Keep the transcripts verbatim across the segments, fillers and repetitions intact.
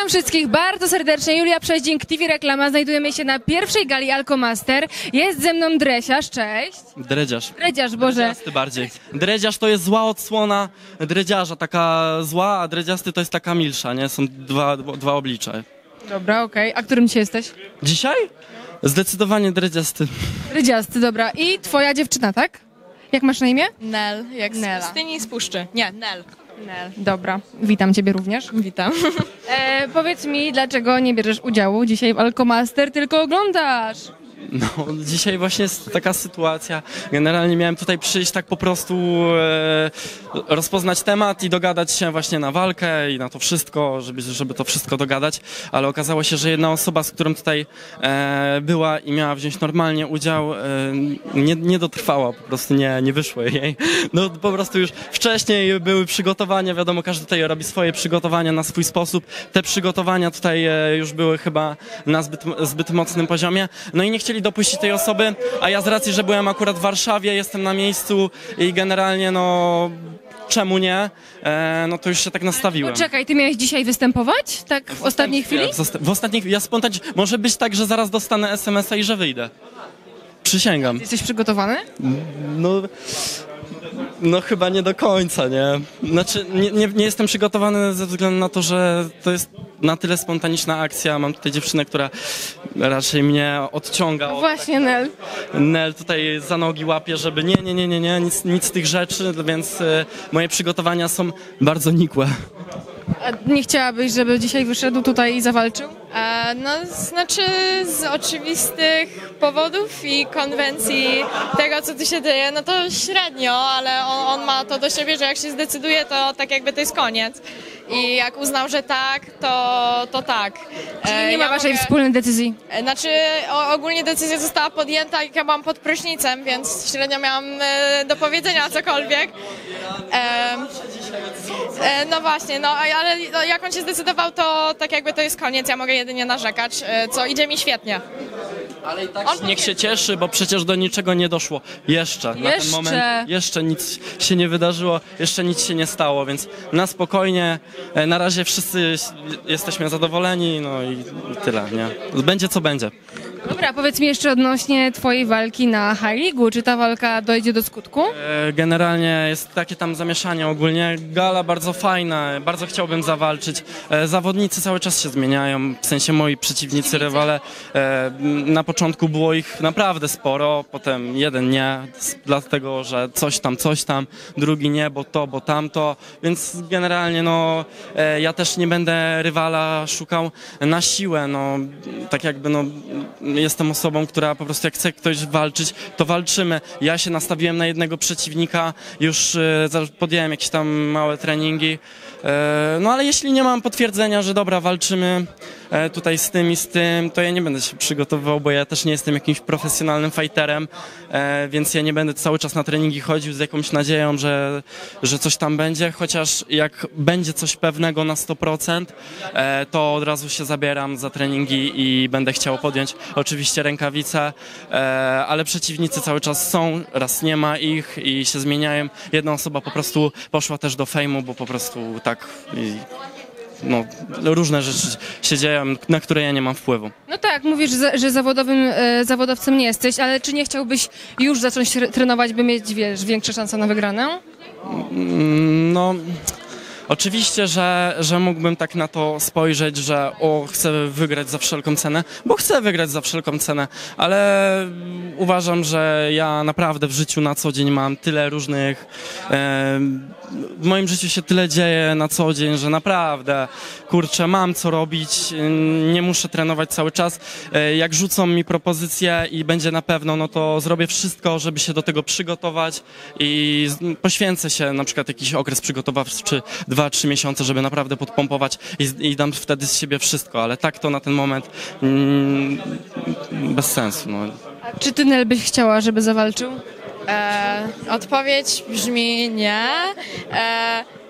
Witam wszystkich bardzo serdecznie. Julia Przeździk, T V Reklama. Znajdujemy się na pierwszej gali Alkomaster. Jest ze mną Dresiarz, cześć. Dredziarz. Dredziarz, Boże. Dredziasty bardziej. Dredziarz to jest zła odsłona dredziarza, taka zła, a dredziasty to jest taka milsza, nie? Są dwa, dwa oblicza. Dobra, okej. A którym dzisiaj jesteś? Dzisiaj? Zdecydowanie dredziasty. Dredziasty, dobra. I twoja dziewczyna, tak? Jak masz na imię? Nel, jak z Nela. pustyni i z puszczy. Nie, Nel. Nel. Dobra, witam ciebie również. Witam. E, powiedz mi, dlaczego nie bierzesz udziału dzisiaj w Alkomaster, tylko oglądasz? No, dzisiaj właśnie jest taka sytuacja. Generalnie miałem tutaj przyjść tak po prostu e, rozpoznać temat i dogadać się właśnie na walkę i na to wszystko, żeby, żeby to wszystko dogadać, ale okazało się, że jedna osoba, z którą tutaj e, była i miała wziąć normalnie udział, e, nie, nie dotrwała, po prostu nie, nie wyszło jej. No po prostu już wcześniej były przygotowania, wiadomo, każdy tutaj robi swoje przygotowania na swój sposób. Te przygotowania tutaj e, już były chyba na zbyt, zbyt mocnym poziomie, no i nie chcieli dopuścić tej osoby, a ja z racji, że byłem akurat w Warszawie, jestem na miejscu i generalnie no czemu nie, e, no to już się tak nastawiłem. Poczekaj, ty miałeś dzisiaj występować? Tak w ostatniej chwili? W, zosta- w ostatniej chwili, ja spontanicznie, może być tak, że zaraz dostanę es em es a i że wyjdę. Przysięgam. Jesteś przygotowany? No, no chyba nie do końca, nie? Znaczy nie, nie, nie jestem przygotowany ze względu na to, że to jest na tyle spontaniczna akcja. Mam tutaj dziewczynę, która raczej mnie odciąga. Od, Właśnie, Nel. Nel tutaj za nogi łapie, żeby nie, nie, nie, nie, nie, nic, nic z tych rzeczy, więc y, moje przygotowania są bardzo nikłe. A nie chciałabyś, żeby dzisiaj wyszedł tutaj i zawalczył? E, no, znaczy z oczywistych powodów i konwencji tego, co tu się dzieje, no to średnio, ale on, on ma to do siebie, że jak się zdecyduje, to tak jakby to jest koniec. I jak uznał, że tak, to, to tak. Czyli E, nie ma ja waszej mogę- wspólnej decyzji? E, Znaczy o, ogólnie decyzja została podjęta, jak ja byłam pod prysznicem, więc średnio miałam e, do powiedzenia cokolwiek. E, e, no właśnie, no ale no, jak on się zdecydował, to tak jakby to jest koniec, ja mogę jedynie narzekać, e, co idzie mi świetnie. Ale i tak On niech się cieszy, bo przecież do niczego nie doszło. Jeszcze. Na ten Jeszcze. moment jeszcze nic się nie wydarzyło, jeszcze nic się nie stało, więc na spokojnie. E, Na razie wszyscy jesteśmy zadowoleni, no i, i tyle, nie? Będzie co będzie. Dobra, powiedz mi jeszcze odnośnie twojej walki na High League'u. Czy ta walka dojdzie do skutku? E, Generalnie jest takie tam zamieszanie ogólnie. Gala bardzo fajna, bardzo chciałbym zawalczyć. E, Zawodnicy cały czas się zmieniają, w sensie moi przeciwnicy, rywale. E, Na początku było ich naprawdę sporo, potem jeden nie, s- dlatego że coś tam, coś tam, drugi nie, bo to, bo tamto, więc generalnie no e, ja też nie będę rywala szukał na siłę, no tak jakby no jestem osobą, która po prostu jak chce ktoś walczyć, to walczymy. Ja się nastawiłem na jednego przeciwnika, już e, za- podjąłem jakieś tam małe treningi, e, no ale jeśli nie mam potwierdzenia, że dobra, walczymy e, tutaj z tym i z tym, to ja nie będę się przygotowywał, bo ja też nie jestem jakimś profesjonalnym fighterem, e, więc ja nie będę cały czas na treningi chodził z jakąś nadzieją, że, że coś tam będzie, chociaż jak będzie coś pewnego na sto procent, e, to od razu się zabieram za treningi i będę chciał podjąć oczywiście rękawice, e, ale przeciwnicy cały czas są, raz nie ma ich i się zmieniają. Jedna osoba po prostu poszła też do fejmu, bo po prostu tak i, no, różne rzeczy się dzieją, na które ja nie mam wpływu. No tak, mówisz, że, że zawodowym e, zawodowcem nie jesteś, ale czy nie chciałbyś już zacząć tre- trenować, by mieć, wiesz, większe szanse na wygraną? Mm, No, oczywiście, że, że mógłbym tak na to spojrzeć, że o, chcę wygrać za wszelką cenę, bo chcę wygrać za wszelką cenę, ale uważam, że ja naprawdę w życiu na co dzień mam tyle różnych... E, w moim życiu się tyle dzieje na co dzień, że naprawdę, kurczę, mam co robić, nie muszę trenować cały czas. E, Jak rzucą mi propozycję i będzie na pewno, no to zrobię wszystko, żeby się do tego przygotować i z- poświęcę się na przykład jakiś okres przygotowawczy, dwa, trzy miesiące, żeby naprawdę podpompować i, z- i dam wtedy z siebie wszystko, ale tak to na ten moment mm, bez sensu. No. A czy ty, Nel, byś chciała, żeby zawalczył? E, odpowiedź brzmi nie. E,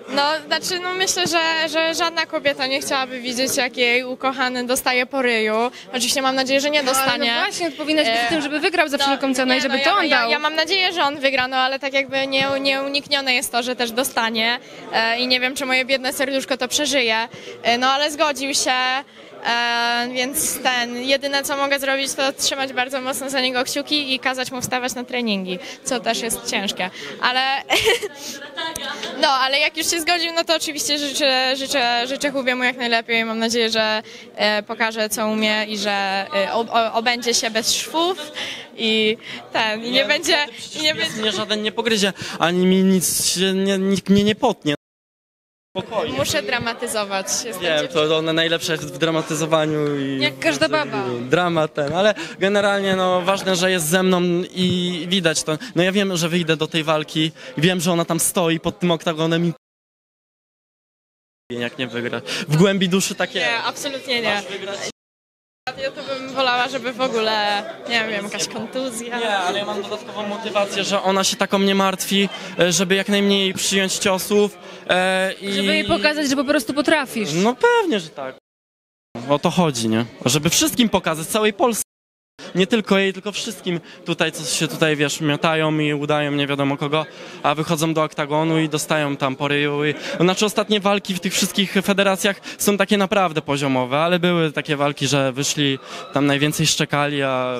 No, znaczy, no myślę, że, że żadna kobieta nie chciałaby widzieć, jak jej ukochany dostaje po ryju. Oczywiście mam nadzieję, że nie dostanie. Ale no właśnie, powinnaś być E, w tym, żeby wygrał za wszelką cenę nie, i żeby no, to ja, on ja, dał. ja mam nadzieję, że on wygra, no ale tak jakby nie, nieuniknione jest to, że też dostanie e, i nie wiem, czy moje biedne serduszko to przeżyje. E, no ale zgodził się. E, więc ten, jedyne co mogę zrobić, to trzymać bardzo mocno za niego kciuki i kazać mu wstawać na treningi, co też jest ciężkie, ale no, ale jak już się zgodził, no to oczywiście życzę, życzę, życzę Hubie mu jak najlepiej, mam nadzieję, że e, pokaże co umie i że e, ob, obędzie się bez szwów i ten, i nie, no, będzie, i nie Pies będzie, mnie żaden nie pogryzie, ani mi nic się, nie, nikt mnie nie potnie. Spokojnie. muszę dramatyzować. Jestem Wiem, to one najlepsze jest w dramatyzowaniu i... Jak każda baba. Dramat ten, ale generalnie no ważne, że jest ze mną i widać to. No ja wiem, że wyjdę do tej walki i wiem, że ona tam stoi pod tym oktagonem i jak nie wygra. W głębi duszy takie... Nie, absolutnie nie. Ja to bym wolała, żeby w ogóle, nie wiem, jakaś kontuzja. Nie, ale ja mam dodatkową motywację, że ona się taką nie martwi, e, żeby jak najmniej przyjąć ciosów e, i... Żeby jej pokazać, że po prostu potrafisz. No pewnie, że tak. O to chodzi, nie? Żeby wszystkim pokazać, całej Polsce. Nie tylko jej, tylko wszystkim tutaj, co się tutaj, wiesz, miotają i udają nie wiadomo kogo, a wychodzą do oktagonu i dostają tam po ryju. I... Znaczy ostatnie walki w tych wszystkich federacjach są takie naprawdę poziomowe, ale były takie walki, że wyszli, tam najwięcej szczekali, a...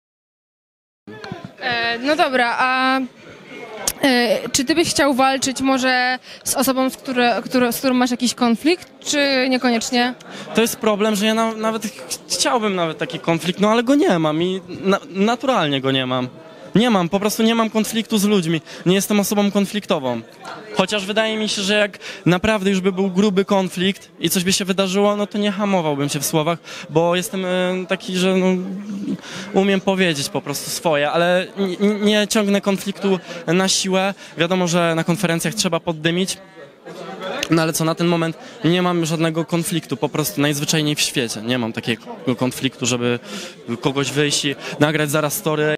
E, no dobra, a e, czy ty byś chciał walczyć może z osobą, z, które, które, z którą masz jakiś konflikt, czy niekoniecznie? To jest problem, że ja na, nawet ch- chciałbym nawet taki konflikt, no ale go nie mam i na, naturalnie go nie mam. Nie mam, po prostu nie mam konfliktu z ludźmi. Nie jestem osobą konfliktową. Chociaż wydaje mi się, że jak naprawdę już by był gruby konflikt i coś by się wydarzyło, no to nie hamowałbym się w słowach, bo jestem e, taki, że no, umiem powiedzieć po prostu swoje, ale nie, nie ciągnę konfliktu na siłę. Wiadomo, że na konferencjach trzeba poddymić. No ale co, na ten moment nie mam żadnego konfliktu, po prostu najzwyczajniej w świecie. Nie mam takiego konfliktu, żeby kogoś wyjść i nagrać zaraz story.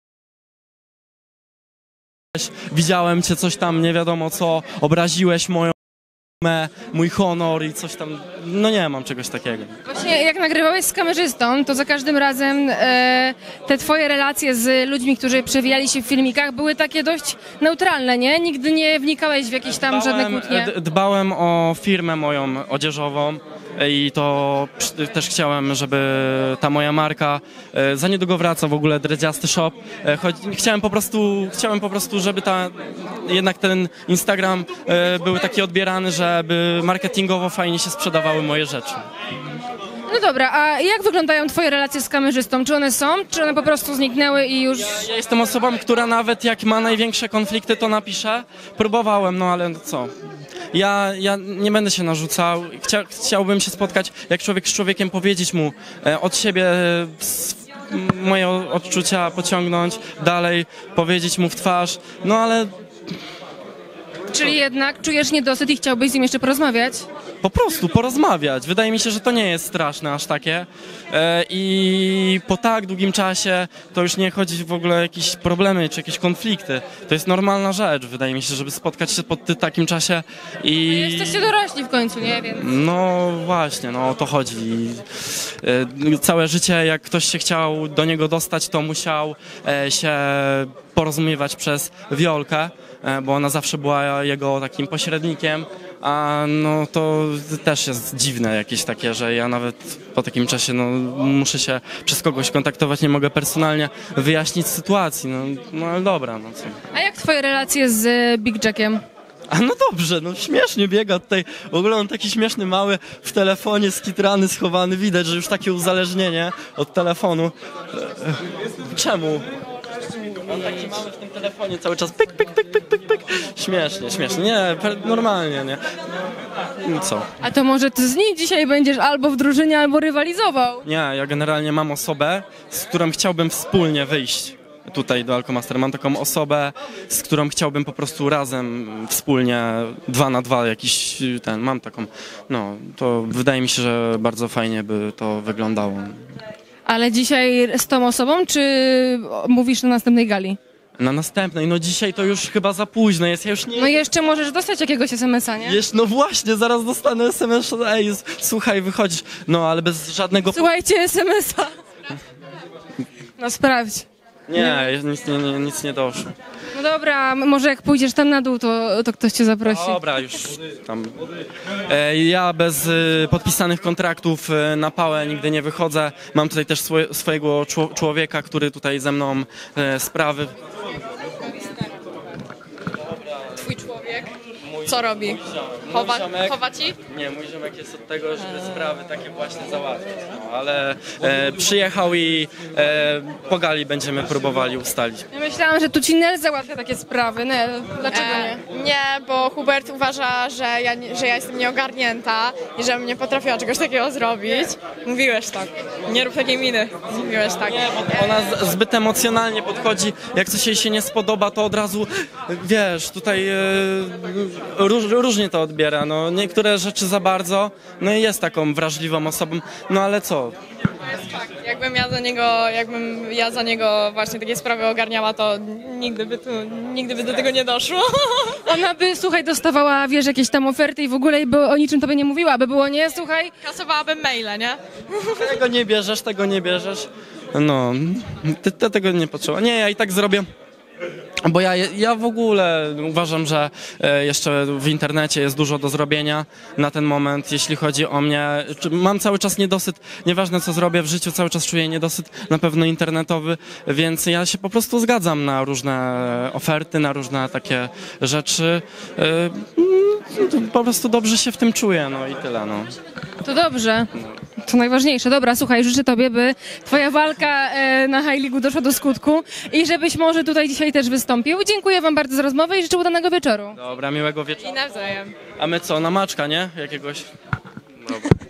Widziałem cię, coś tam, nie wiadomo co, obraziłeś moją m***ę, mój honor i coś tam, no nie mam czegoś takiego. Właśnie jak nagrywałeś z kamerzystą, to za każdym razem e, te twoje relacje z ludźmi, którzy przewijali się w filmikach, były takie dość neutralne, nie? Nigdy nie wnikałeś w jakieś tam żadne Dbałem, kłótnie. d- dbałem o firmę moją odzieżową i to przy- też chciałem, żeby ta moja marka, e, za niedługo wraca w ogóle Dredziasty Shop, e, choć chciałem po prostu, chciałem po prostu, żeby ta, jednak ten Instagram e, był taki odbierany, żeby marketingowo fajnie się sprzedawały moje rzeczy. No dobra, a jak wyglądają twoje relacje z kamerzystą? Czy one są, czy one po prostu zniknęły i już... Ja jestem osobą, która nawet jak ma największe konflikty, to napisze. Próbowałem, no ale co? Ja, ja nie będę się narzucał. Chcia, chciałbym się spotkać jak człowiek z człowiekiem, powiedzieć mu e, od siebie e, s- m- moje o- odczucia, pociągnąć dalej, powiedzieć mu w twarz. No ale Czyli jednak czujesz niedosyt i chciałbyś z nim jeszcze porozmawiać? po prostu porozmawiać. Wydaje mi się, że to nie jest straszne aż takie. E, I po tak długim czasie to już nie chodzi w ogóle o jakieś problemy czy jakieś konflikty. To jest normalna rzecz, wydaje mi się, żeby spotkać się po ty- takim czasie i... Jesteście dorośli w końcu, nie? Więc... No właśnie, no o to chodzi. E, Całe życie, jak ktoś się chciał do niego dostać, to musiał e, się porozumiewać przez Wiolkę, e, bo ona zawsze była jego takim pośrednikiem, a no to też jest dziwne jakieś takie, że ja nawet po takim czasie no, muszę się przez kogoś kontaktować, nie mogę personalnie wyjaśnić sytuacji, no, no ale dobra, no co. A jak twoje relacje z e, Big Jackiem? A no dobrze, no śmiesznie biega tutaj. W ogóle on taki śmieszny, mały, w telefonie skitrany, schowany. Widać, że już takie uzależnienie od telefonu. E, Czemu? On taki mały w tym telefonie cały czas pyk, pyk, pyk, pyk, pyk, pyk. Śmiesznie, śmiesznie. Nie, per- normalnie, nie. No co? A to może ty z nim dzisiaj będziesz albo w drużynie, albo rywalizował? Nie, ja generalnie mam osobę, z którą chciałbym wspólnie wyjść tutaj do Alkomaster. Mam taką osobę, z którą chciałbym po prostu razem, wspólnie, dwa na dwa jakiś ten, mam taką, no, to wydaje mi się, że bardzo fajnie by to wyglądało. Ale dzisiaj z tą osobą, czy mówisz na następnej gali? Na następnej, no dzisiaj to już chyba za późno jest, ja już nie... No i jeszcze możesz dostać jakiegoś es em es a, nie? Jeszcze, no właśnie, zaraz dostanę es em es, ej, słuchaj, wychodzisz, no ale bez żadnego... Słuchajcie es em es a. No sprawdź. Nie, nic nie, nie, nic nie doszło. No dobra, m- może jak pójdziesz tam na dół, to, to ktoś cię zaprosi. Dobra, już tam. E, ja bez e, podpisanych kontraktów e, na pałę nigdy nie wychodzę. Mam tutaj też swoje, swojego czło- człowieka, który tutaj ze mną e, sprawy. Twój człowiek, co robi? Chowa, ziomek- chowa ci? Nie, mój ziomek jest od tego, żeby sprawy takie właśnie załatwić. No, ale e, przyjechał i e, po gali będziemy próbowali ustalić. Ja myślałam, że tu ci Nel załatwia takie sprawy. Nel, dlaczego nie? E, nie, bo Hubert uważa, że ja, nie- że ja jestem nieogarnięta i żebym nie potrafiła czegoś takiego zrobić. Mówiłeś tak. Nie rób takiej miny. Mówiłeś tak. Ona z, zbyt emocjonalnie podchodzi, jak coś jej się nie spodoba, to od razu, wiesz, tutaj e, róż, różnie to odbiera, no niektóre rzeczy za bardzo, no i jest taką wrażliwą osobą, no ale co? Jakbym ja za niego, jakbym ja za niego właśnie takie sprawy ogarniała, to nigdy by tu, nigdy by do tego nie doszło. Ona by, słuchaj, dostawała, wiesz, jakieś tam oferty i w ogóle i by o niczym tobie nie mówiła, by było nie, słuchaj. Kasowałabym maile, nie? Tego nie bierzesz, tego nie bierzesz, no, ty, ty tego nie potrzeba. Nie, ja i tak zrobię. Bo ja, ja w ogóle uważam, że e, jeszcze w internecie jest dużo do zrobienia na ten moment, jeśli chodzi o mnie. Czy mam cały czas niedosyt, nieważne co zrobię w życiu, cały czas czuję niedosyt, na pewno internetowy, więc ja się po prostu zgadzam na różne oferty, na różne takie rzeczy. E, mm, po prostu dobrze się w tym czuję, no i tyle, no. To dobrze. To najważniejsze. Dobra, słuchaj, życzę tobie, by twoja walka e, na High League doszła do skutku i żebyś może tutaj dzisiaj też wystąpił. Dziękuję wam bardzo za rozmowę i życzę udanego wieczoru. Dobra, miłego wieczoru. I nawzajem. A my co, na maczka, nie? Jakiegoś? Dobra.